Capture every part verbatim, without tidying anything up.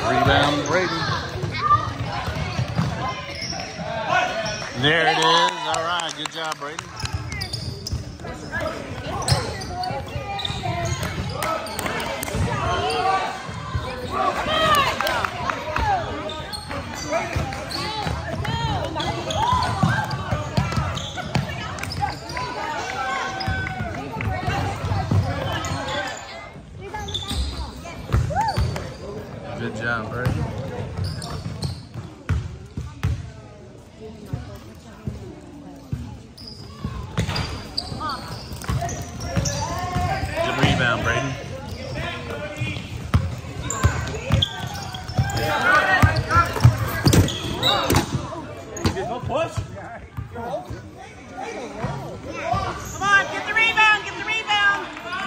Rebound, Braden. There it is. All right, good job, Braden. Good job, Braden. Good rebound, Braden. Come on, get the rebound, get the rebound.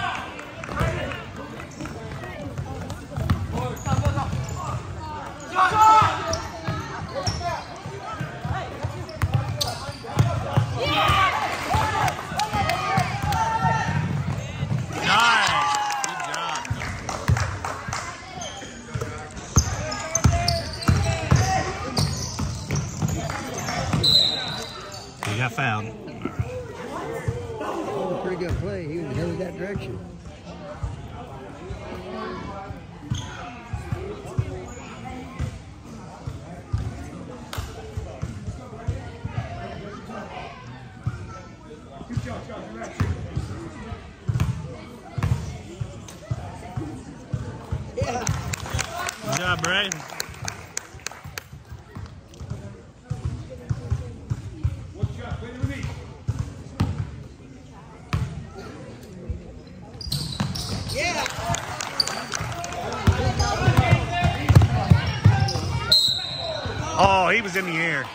He got fouled. That was a pretty good play. He was headed that direction. Yeah. Good job, Braden. Yeah. Oh, he was in the air.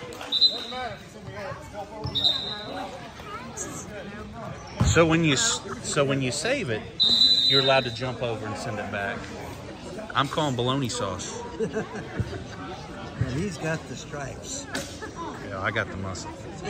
So when you so when you save it, you're allowed to jump over and send it back. I'm calling bologna sauce. And he's got the stripes. Yeah, I got the muscle.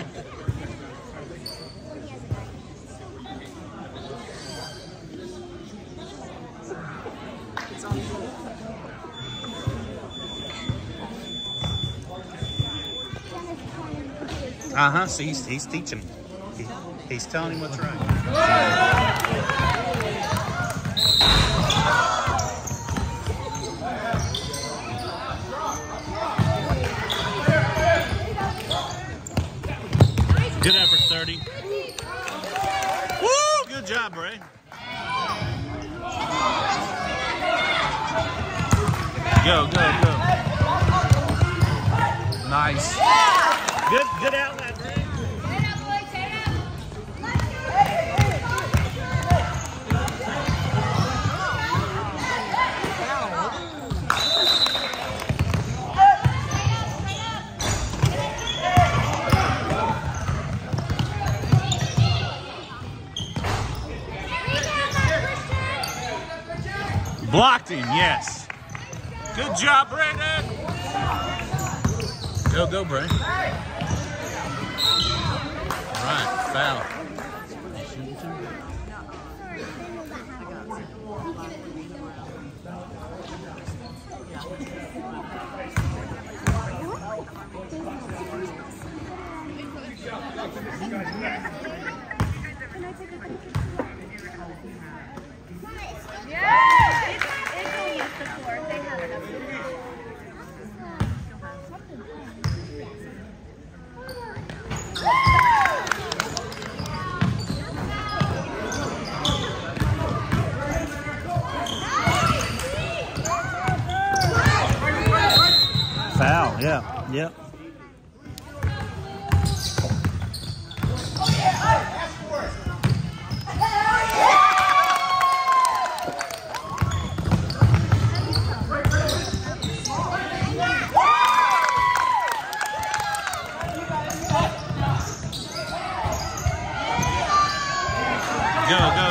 Uh-huh, so he's, he's teaching him. He, he's telling him what's right. Good effort, thirty. Woo! Good job, Bray. Go, go, go. Nice. Good, good outlet, Bray. Blocked him, yes. Good job, Braden. Go, go, Braden. All right, foul. Foul, yeah, yep. Go, go.